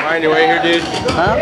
Mind your way here, dude? Huh?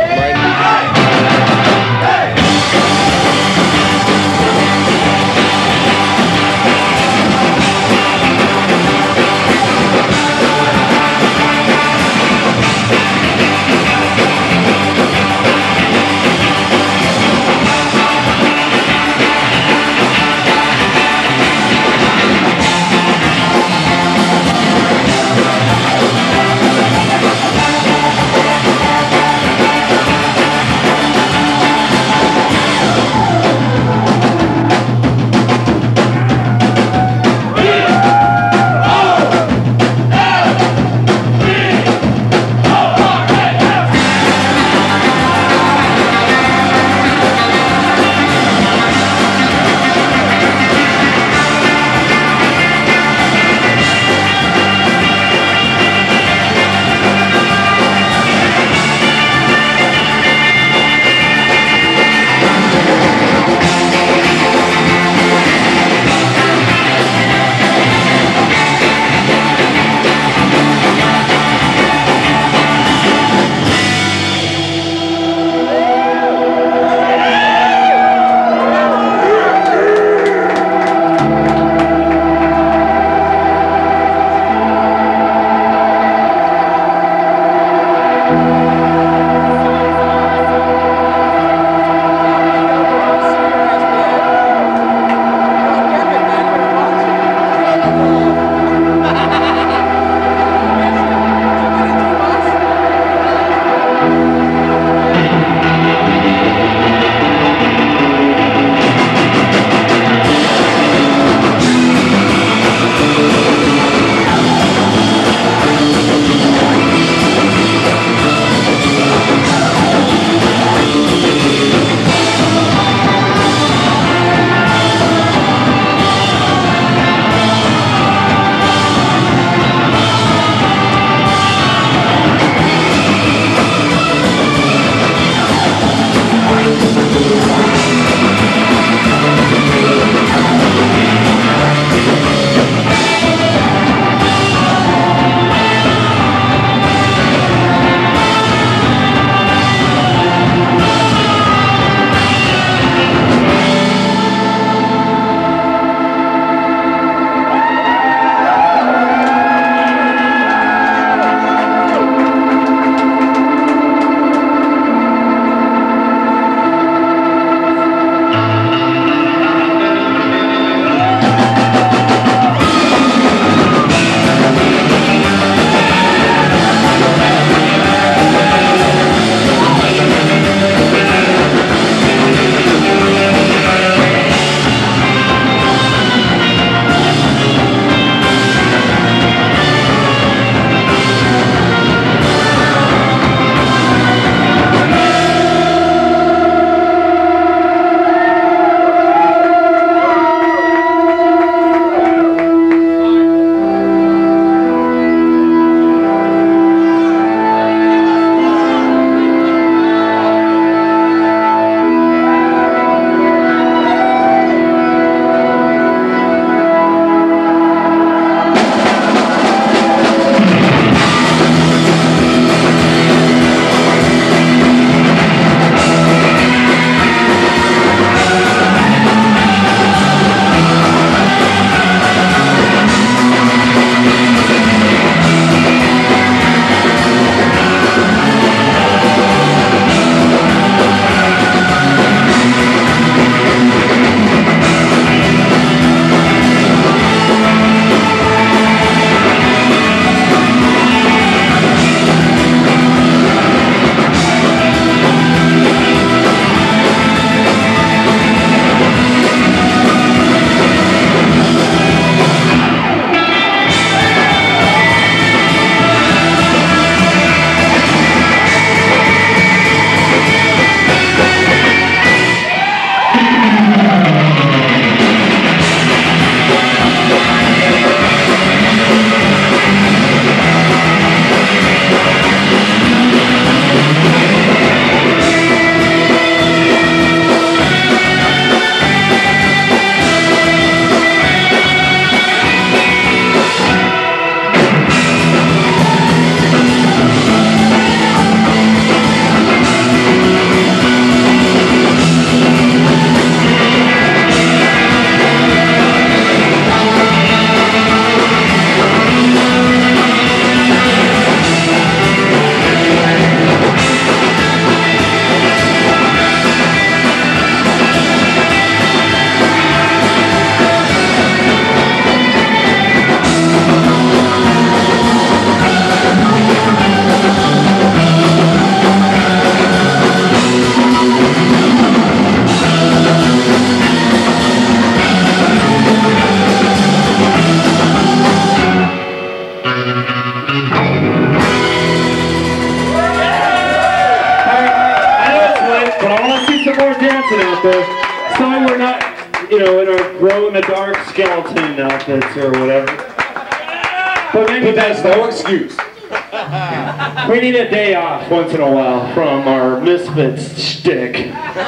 dancing out there. Sorry we're not, you know, in our glow-in-the-dark skeleton outfits or whatever. But maybe that's no excuse. We need a day off once in a while from our Misfits shtick.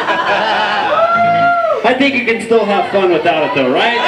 I think you can still have fun without it though, right?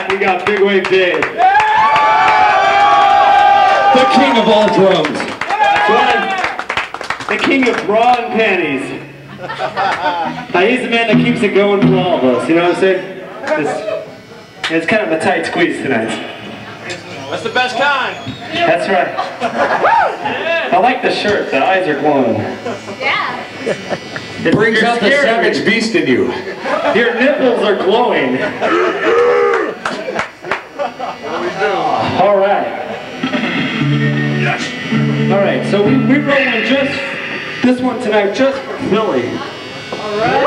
Dave. The king of all drums. The king of bra and panties. He's the man that keeps it going for all of us, you know what I'm saying? It's kind of a tight squeeze tonight. That's the best kind. That's right. I like the shirt, the eyes are glowing. Yeah. It brings out the savage beast in you. Your nipples are glowing. All right. All right, so we're rolling just this one tonight, just for Philly. All right.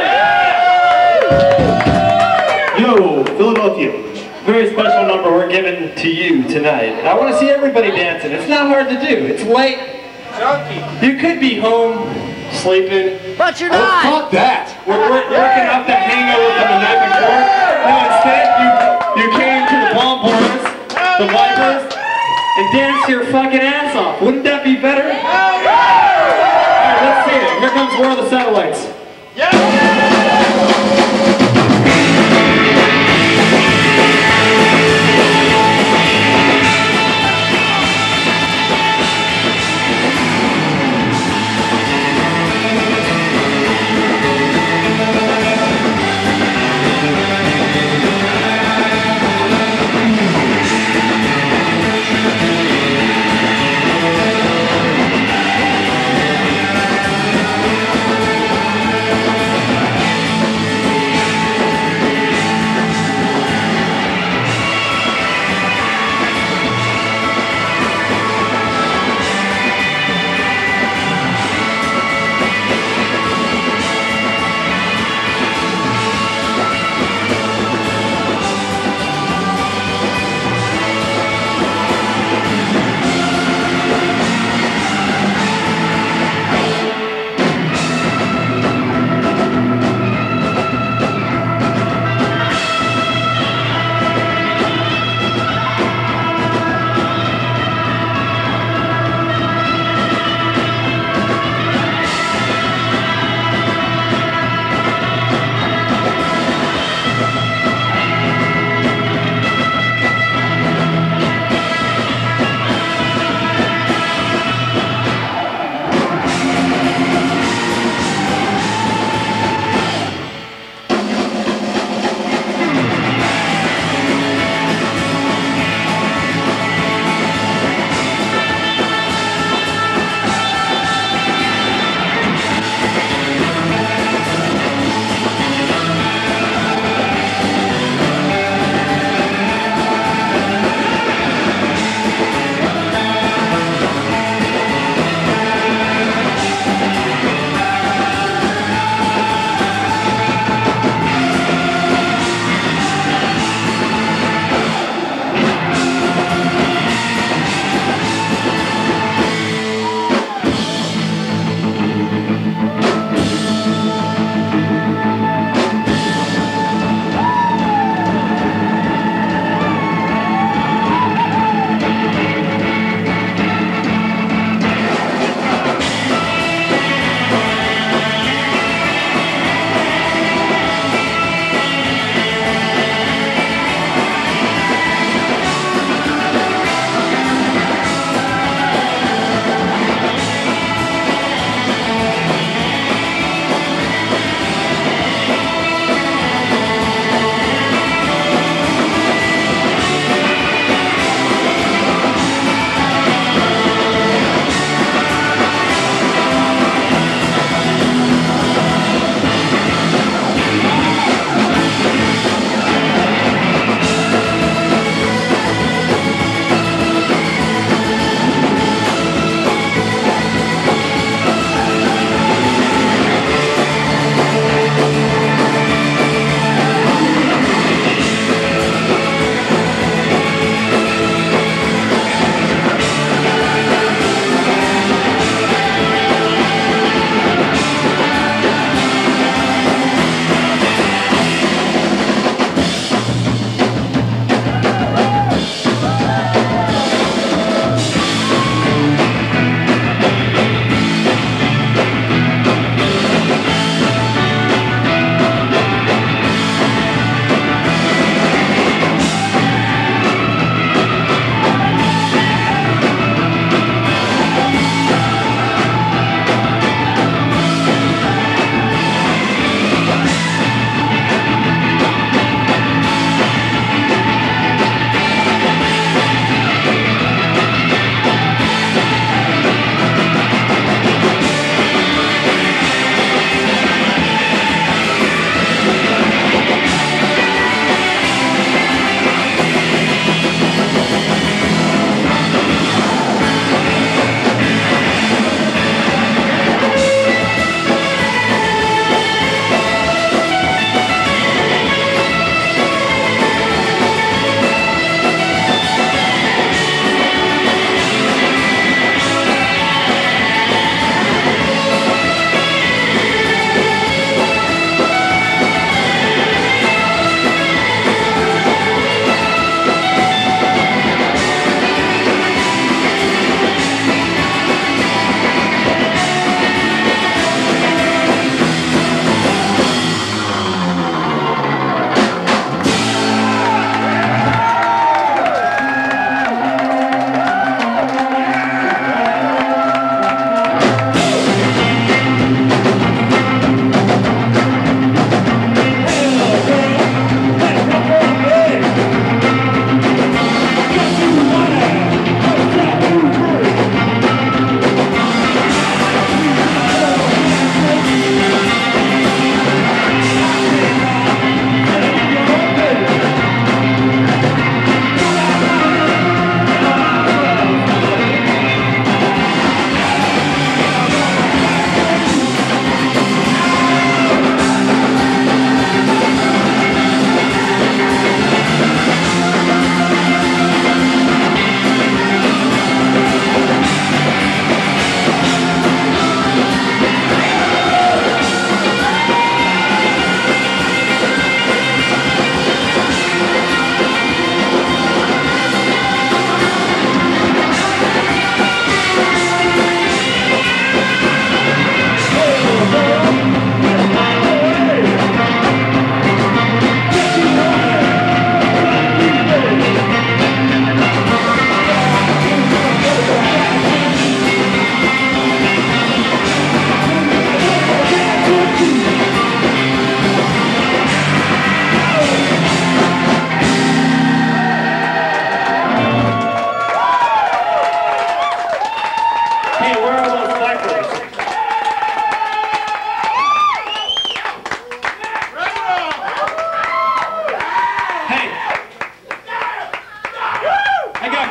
Yo, Philadelphia. Very special number we're giving to you tonight. I want to see everybody dancing. It's not hard to do. It's late. You could be home sleeping. But you're not. Fuck that. We're working off that hangover from the night before. No, instead you came to the Bomboras, the Vipers, and danced your fucking ass off. Wouldn't that be better? Alright, let's see it. Here comes War of the Satellites.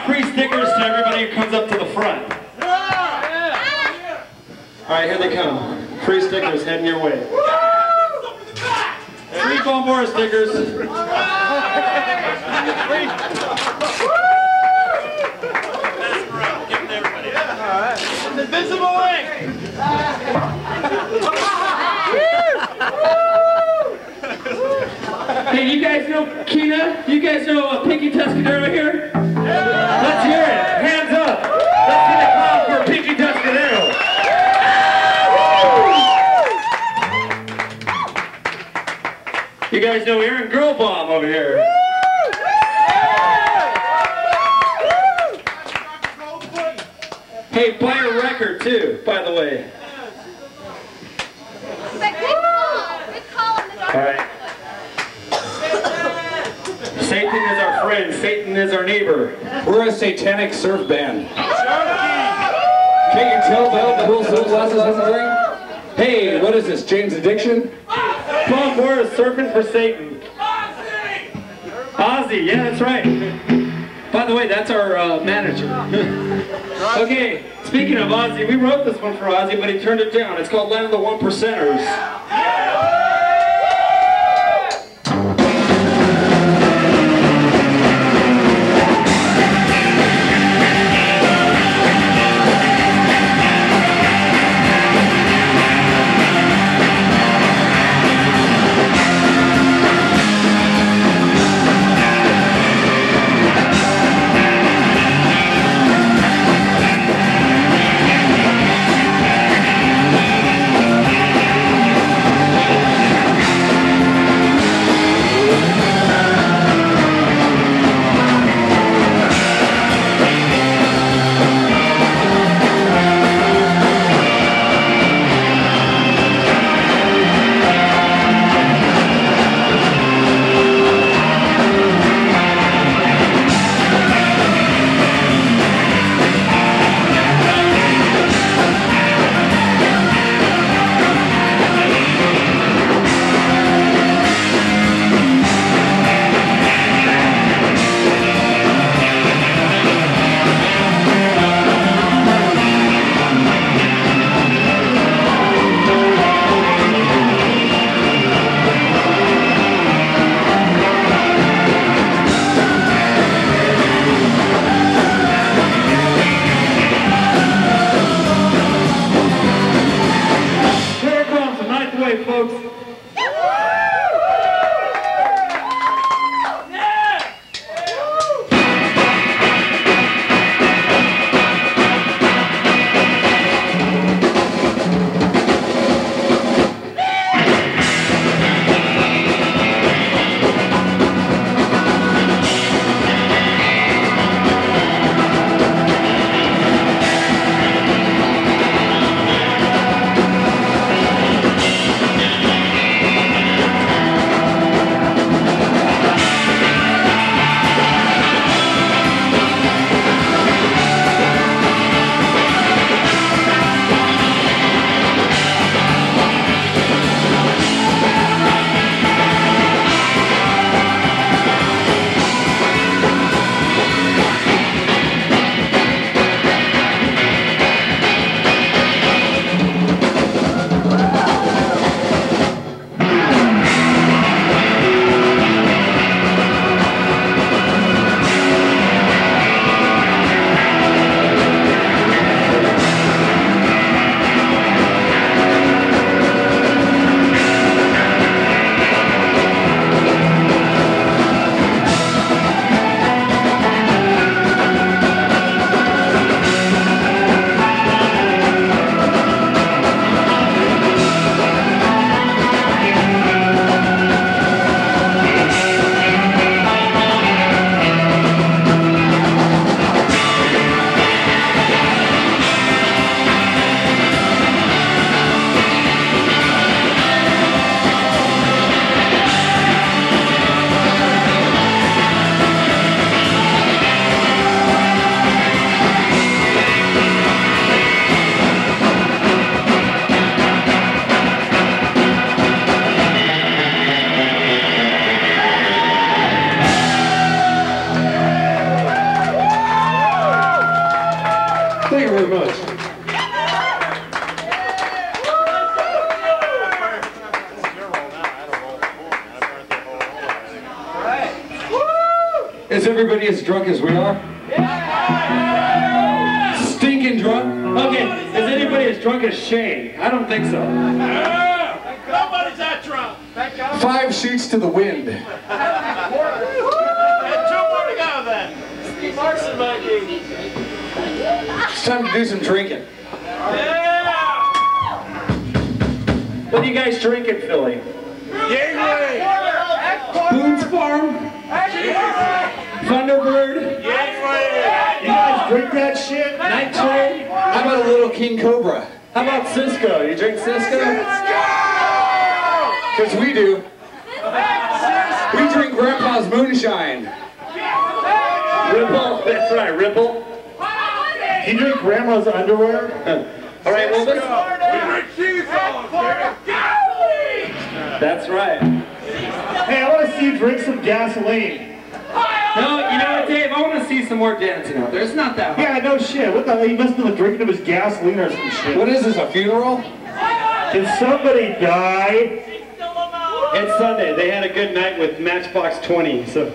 free stickers to everybody who comes up to the front. All right, here they come. Free stickers heading your way. Free Bombora stickers. It's invisible ink. Hey, you guys know Kina? You guys know Pinky Tuscadero here? Yeah. Let's hear it. Hands up. Let's get a clap for Pinky Tuscadero. You guys know Aaron Girlbaum over here. Hey, buy a record too, by the way. All right. Satan is our friend. Satan is our neighbor. We're a satanic surf band. Can't you tell by the little sunglasses I'm wearing? Hey, what is this, Jane's Addiction? Bombora surfing for Satan. Ozzy, yeah, that's right. By the way, that's our manager. Okay, speaking of Ozzy, we wrote this one for Ozzy, but he turned it down. It's called Land of the One Percenters. very much. Is everybody as drunk as we are? Stinking drunk? Okay, is anybody as drunk as Shane? I don't think so. Nobody's that drunk. 5 sheets to the wind. And 2 more to go then. Steve Marson might be. It's time to do some drinking. Yeah! What do you guys drink in Philly? Gateway! Boone's Farm? Thunderbird? Gateway! You guys drink that shit? Night Train? How about a little King Cobra? How about Cisco? You drink Cisco? Because we do. We drink Grandpa's moonshine. Ripple? That's right, Ripple. You drink Grandma's underwear? All right, well, let's... That's right. Hey, I want to see you drink some gasoline. No, you know what, Dave? I want to see some more dancing out there. It's not that hard. Yeah, no shit. What the hell? You must have been drinking of his gasoline or some shit. What is this, a funeral? Did somebody die? It's Sunday. They had a good night with Matchbox 20, so...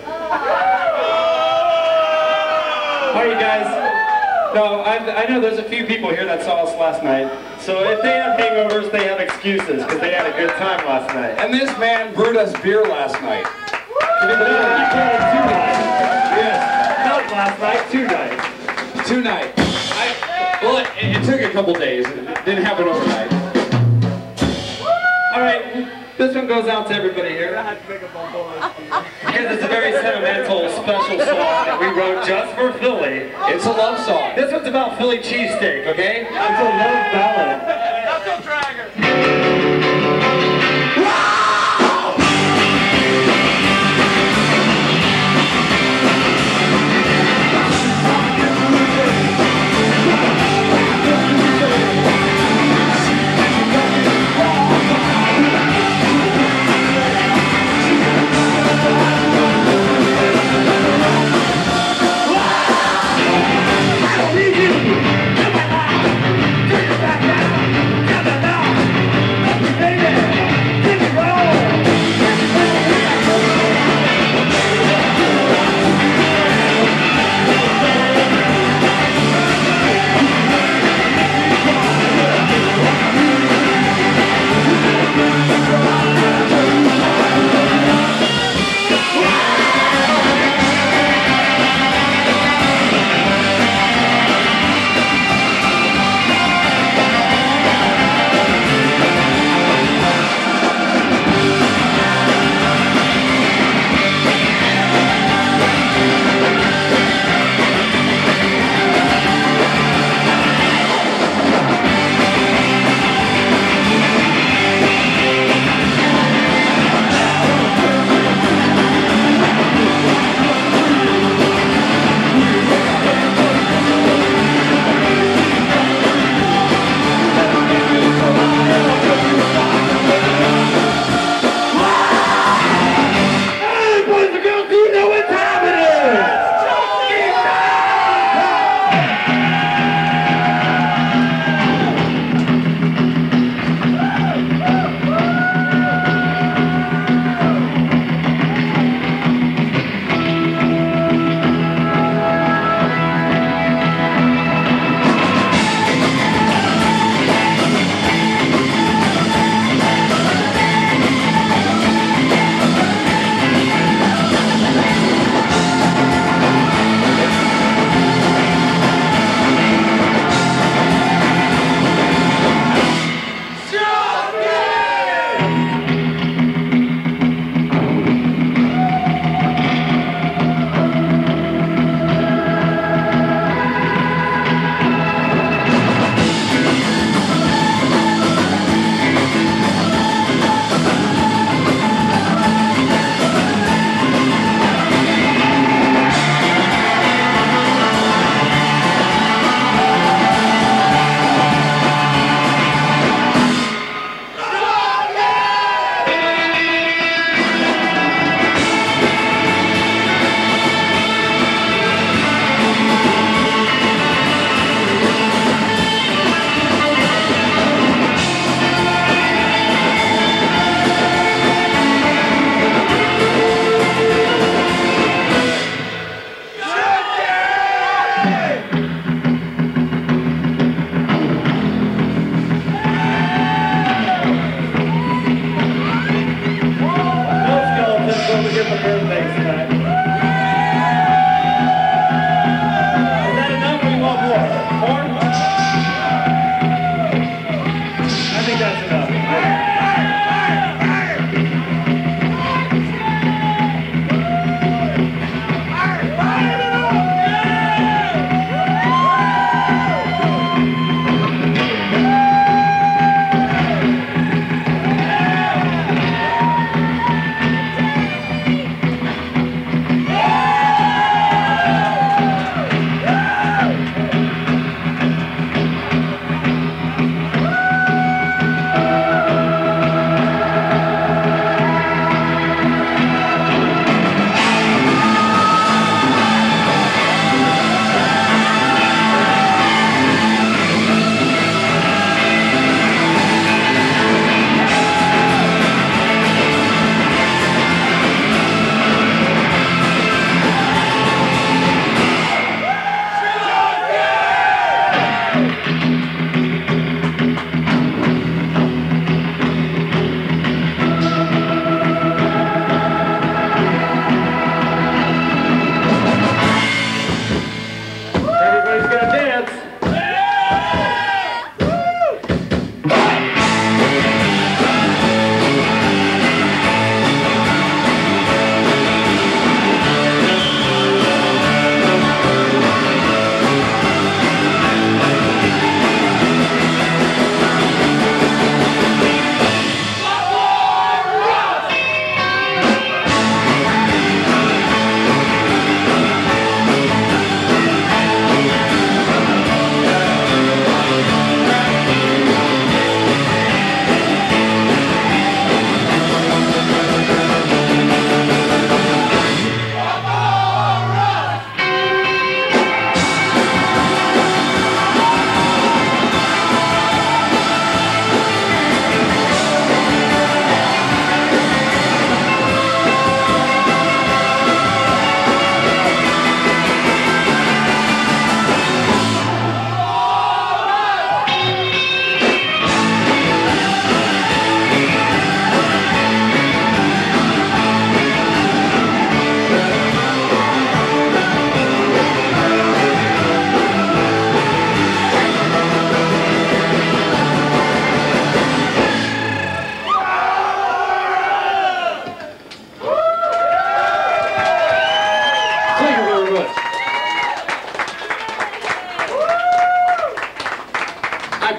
How are you guys? No, I know there's a few people here that saw us last night. So if they have hangovers, they have excuses because they had a good time last night. And this man brewed us beer last night. No, he had it 2 nights. Yes. Not last night, 2 nights. 2 nights. Well, it took a couple days. It didn't happen overnight. All right, this one goes out to everybody here. Because it's a very sentimental, special song that we wrote just for Philly. It's a love song. This one's about Philly cheesesteak, okay? It's a love ballad. Knuckle dragger! Take it back now!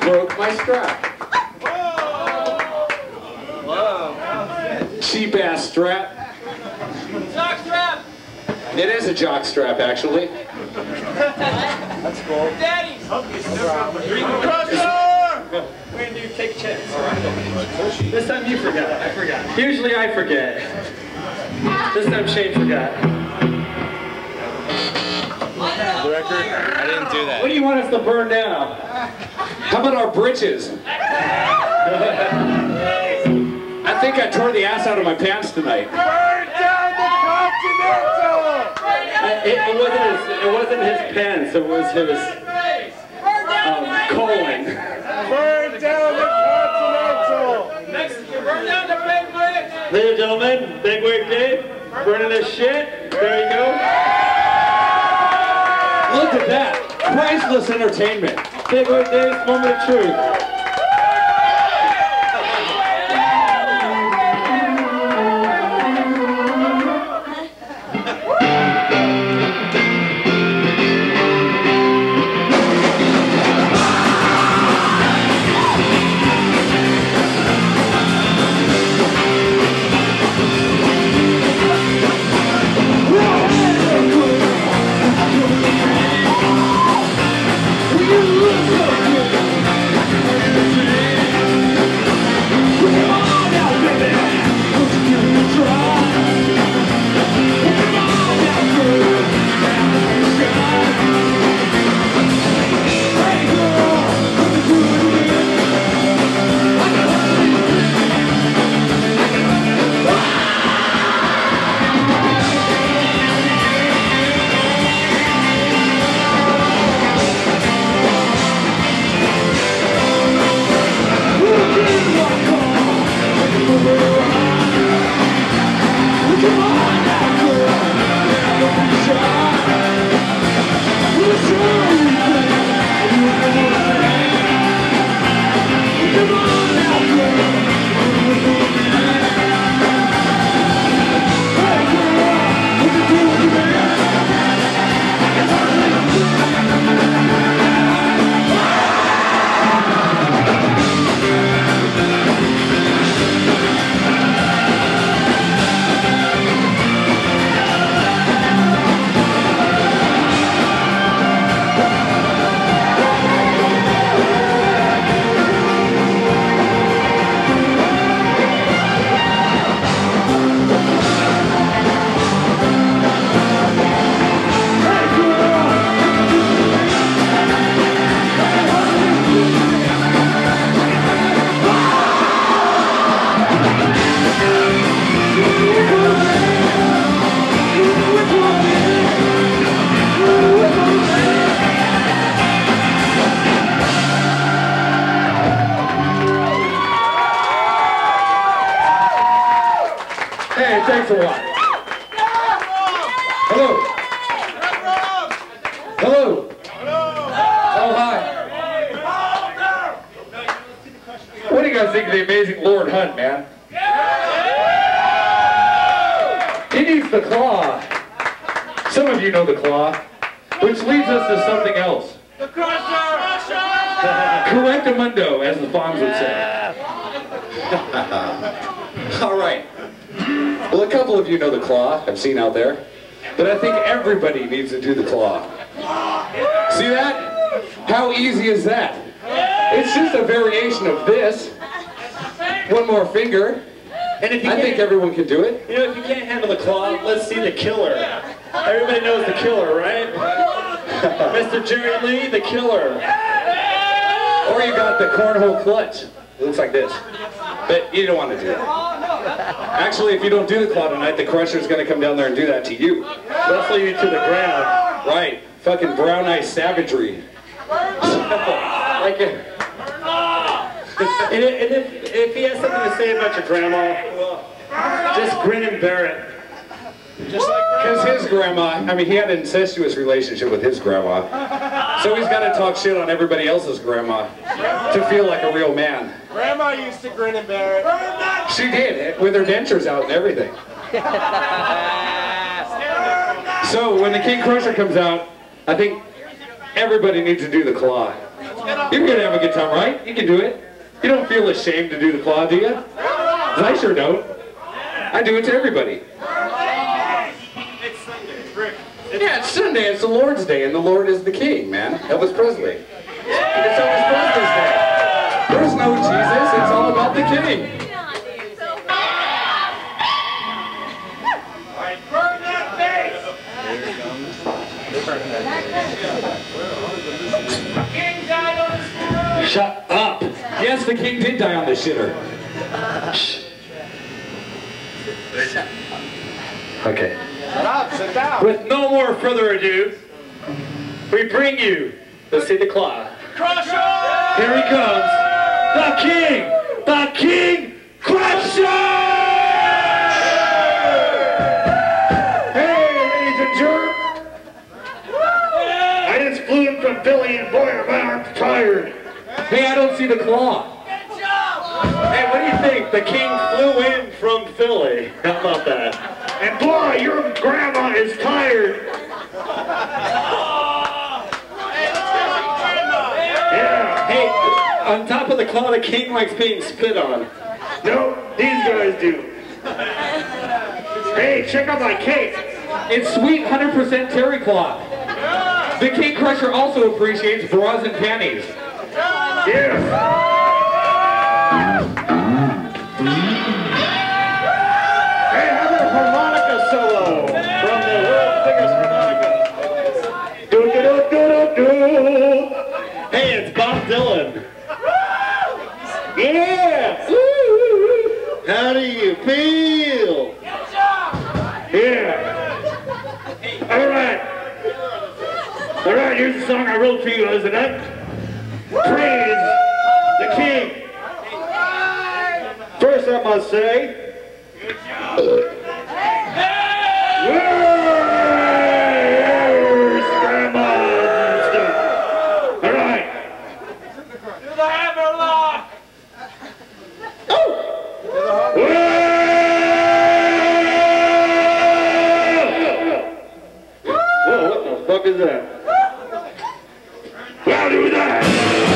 broke my strap. Cheap ass strap. Jock strap. It is a jock strap, actually. That's cool. Daddy's. Crusher! We're gonna do take a chance. This time you forgot. I forgot. Usually I forget. This time Shane forgot. The record? I didn't do that. What do you want us to burn down? How about our britches? I think I tore the ass out of my pants tonight. Burn down the Continental! It wasn't his pants. It was his colon. Burn down the Continental! Next, burn down the Big Wig! Ladies and gentlemen, Big Wig Dave, burning this shit. There you go. Look at that. Priceless entertainment. Big Wig Dave's moment of truth. Hey, thanks a lot. Hello. Hello. Oh, hi. What do you guys think of the amazing Lord Hunt, man? He needs the claw. Some of you know the claw, which leads us to something else. The Crusher! Correctamundo, as the Fonz would say. All right. Well, a couple of you know the claw, I've seen out there. But I think everybody needs to do the claw. See that? How easy is that? It's just a variation of this. One more finger. And if you I think everyone can do it. You know, if you can't handle the claw, let's see the killer. Everybody knows the killer, right? Mr. Jerry Lee, the killer. Or you got the cornhole clutch. It looks like this. But you don't want to do that. Actually, if you don't do the claw tonight, the Crusher's going to come down there and do that to you. Wrestle you to the ground. Right. Fucking brown eye savagery. Like it. And if he has something to say about your grandma, just grin and bear it. Just like because his grandma, I mean, he had an incestuous relationship with his grandma. So he's got to talk shit on everybody else's grandma to feel like a real man. Grandma used to grin and bear it. She did, with her dentures out and everything. So when the King Crusher comes out, I think everybody needs to do the claw. You're gonna have a good time, right? You can do it. You don't feel ashamed to do the claw, do you? 'Cause I sure don't. I do it to everybody. Yeah, it's Sunday, it's the Lord's Day, and the Lord is the King, man. Elvis Presley. It's Elvis Presley's Day. There's no Jesus, it's all about the King. Burn that face! King died on his throne! Shut up! Yes, the King did die on the shitter. Shh. Okay. Shut up, sit down! With no more further ado, we bring you the Santa Claus. Crusher! Here he comes, the King Crusher! Hey, ladies and gentlemen. I just flew in from Philly and boy, am I tired. Hey, I don't see the claw. Hey, what do you think? The King flew in from Philly. How about that? And boy, your grandma is tired. Yeah. Hey, on top of the claw, the King likes being spit on. No, these guys do. Hey, check out my cake. It's sweet 100% terry cloth. The King Crusher also appreciates bras and panties. Yeah. Hey, how about a harmonica solo from the world's biggest harmonica? Do do do do do. Hey, it's Bob Dylan. Yeah. How do you feel? Yeah. All right. All right, here's the song I wrote for you guys tonight. Praise the King. First, I must say, where's grandmas and stuff? All right. Do the hammerlock! Whoa! Whoa, what the fuck is that? Well, do that.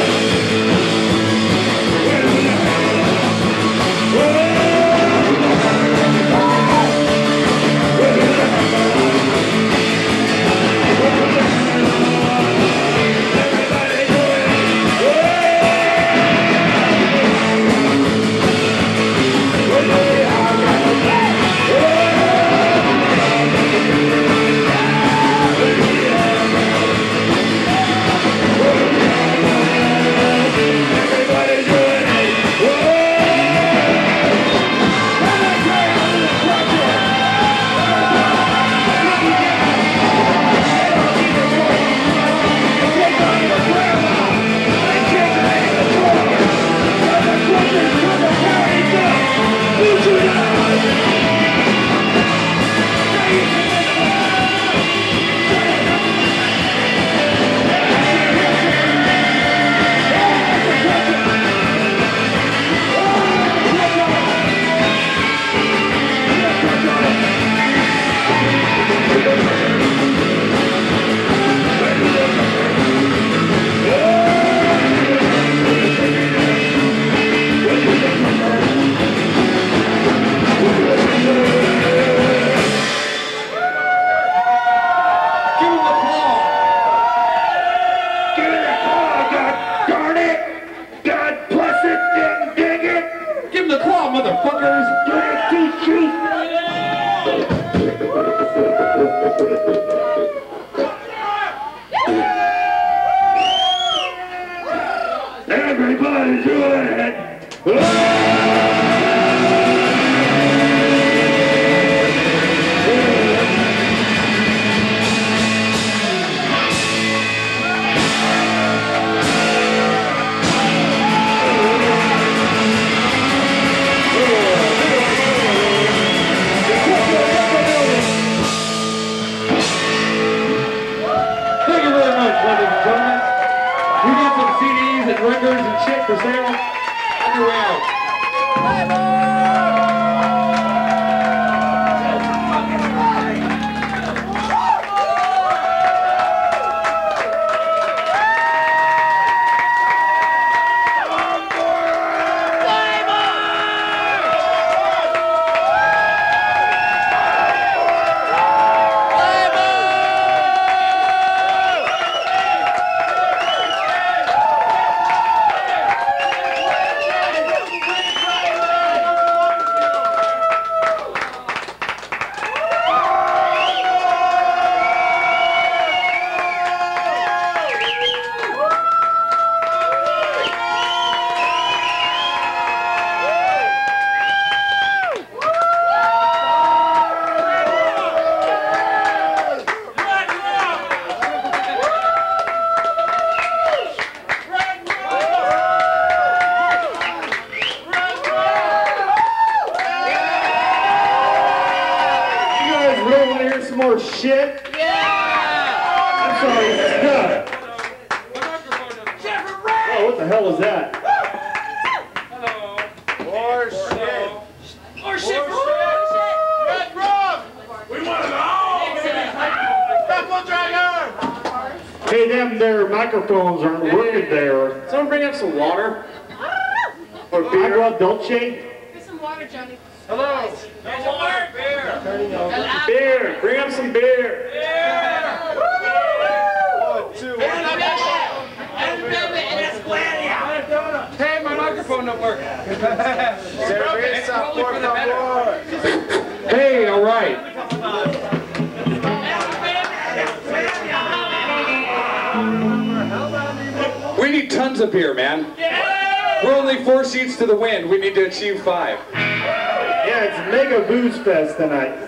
Everybody do it! Thank you very much, ladies and gentlemen. We got some CDs and records and shit for sale. On your way out. shit? I'm sorry, stuff. Oh, what the hell is that? More shit. More shit. Red rum. We want it all. Knuckle dragger. Hey, them their microphones aren't working there. Someone bring up some water. Or beer. Agua Dolce? Get some water, Johnny. Hello. Beer. Beer. Bring up some beer. One, two, Hey, my microphone don't work. Cerveza, por favor. Hey, all right. We need tons of beer, man. We're only 4 seats to the wind. We need to achieve 5. Yeah, it's Mega Booze Fest tonight.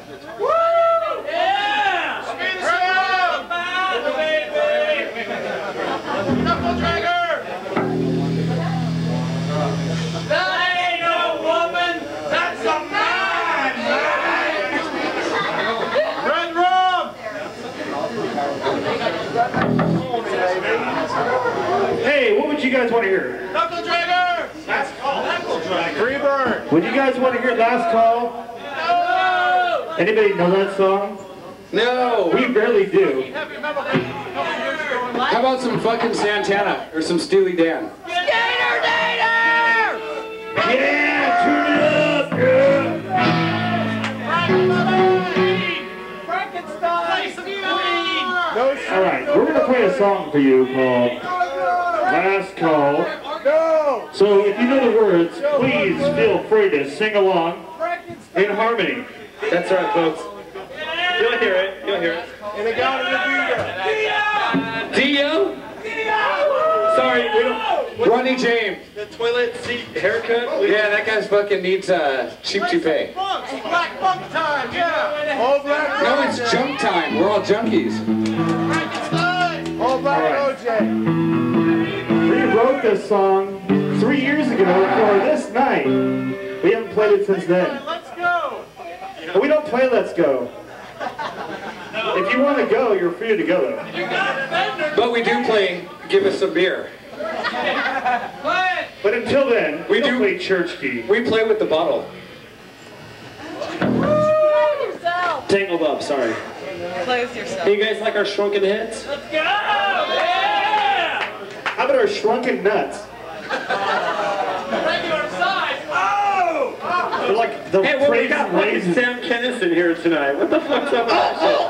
Knuckle dragger. That ain't no woman. That's a man. Red rum. Hey, what would you guys want to hear? Knuckle dragger. That's called knuckle dragger. Freebird. Would you guys want to hear Last Call? No. Anybody know that song? No. We barely do. How about some fucking Santana or some Steely Dan? Yeah, turn it up, yeah. All right, we're gonna play a song for you called Last Call. No. So if you know the words, please feel free to sing along in harmony. That's right, folks. You'll hear it. You'll hear it. And they got it. Dio? Sorry, we don't. Ronnie James. The toilet seat haircut. Yeah, that guy's fucking needs cheap toupee. Black funk time. Yeah. All black. No, it's junk time. We're all junkies. All black OJ. We wrote this song 3 years ago for this night. We haven't played it since then. Let's go. But we don't play Let's Go. If you want to go, you're free to go though. But we do play Give Us Some Beer. But until then, we don't play Church Key. We play with the bottle. Tangled up, sorry. Play with yourself. Hey, you guys like our shrunken hits? Let's go. Yeah. How about our Shrunken Nuts? Regular size. Oh. They're like the Hey, well, we crazy got fucking raisins. Sam Kennison here tonight. What the fuck's up with that shit?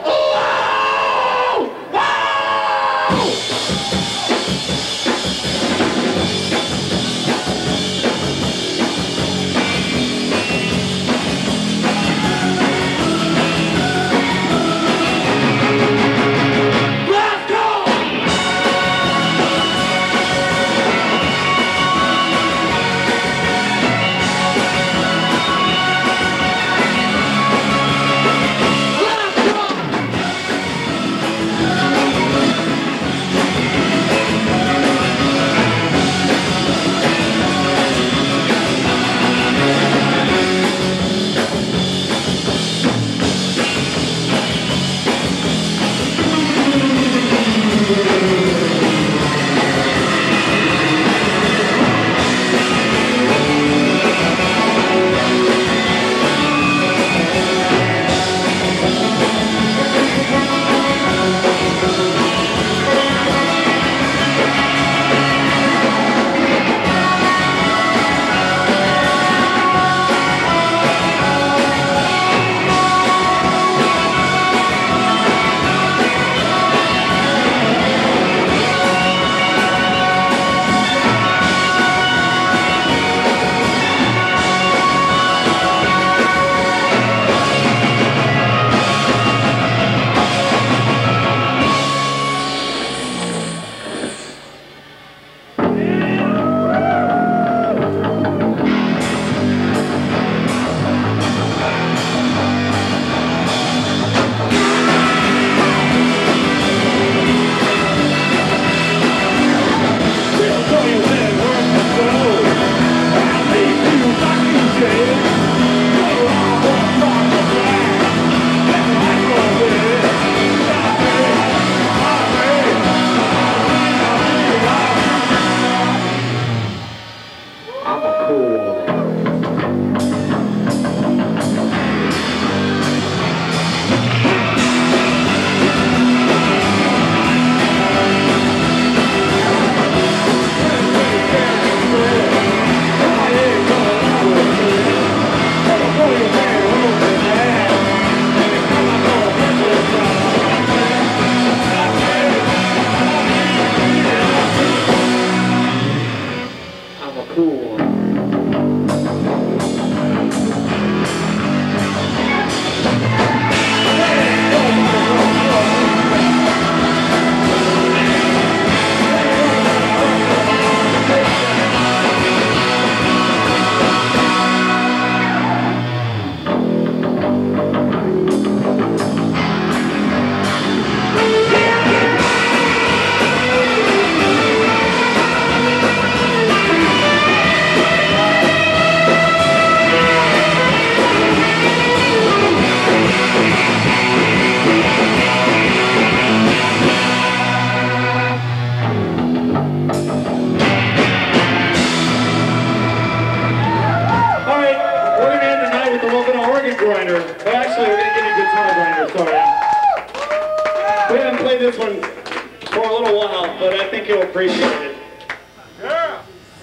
a while, but I think you'll appreciate it. Yeah.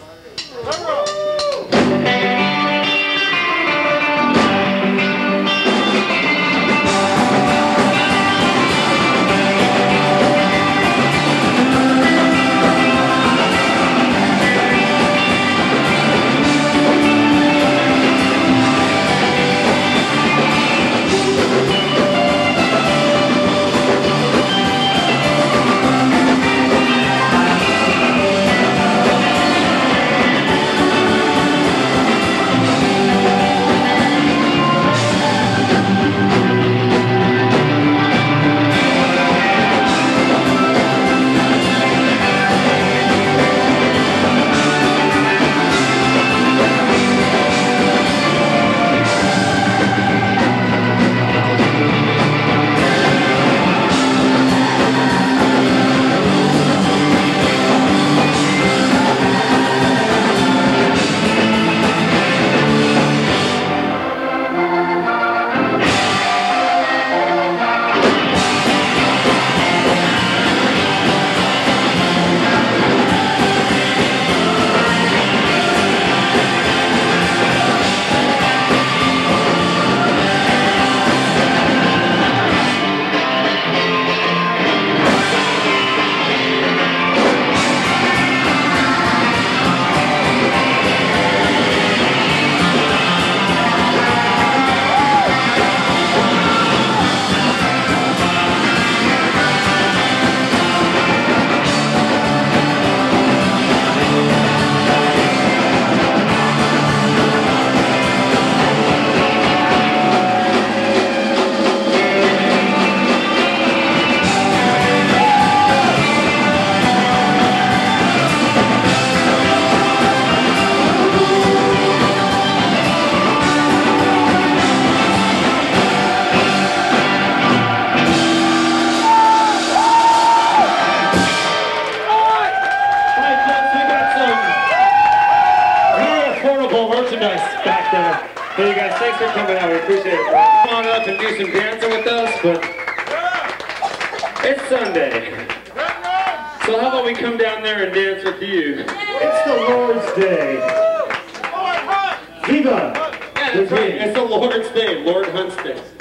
Hey guys, thanks for coming out. We appreciate it. Come on up and do some dancing with us, but it's Sunday. So how about we come down there and dance with you? It's the Lord's Day. Viva! Yeah, that's right. It's the Lord's Day, Lord Hunt's Day.